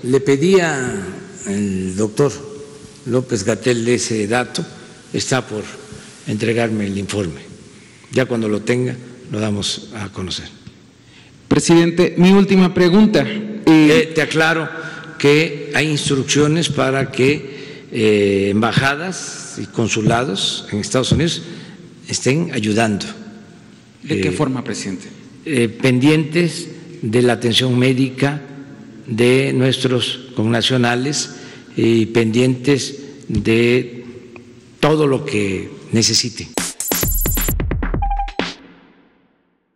le pedí al doctor López-Gatell ese dato, está por entregarme el informe. Ya cuando lo tenga, lo damos a conocer. Presidente, mi última pregunta. Te aclaro que hay instrucciones para que embajadas y consulados en Estados Unidos estén ayudando. ¿De qué forma, presidente? Pendientes de la atención médica de nuestros connacionales y pendientes de todo lo que necesiten.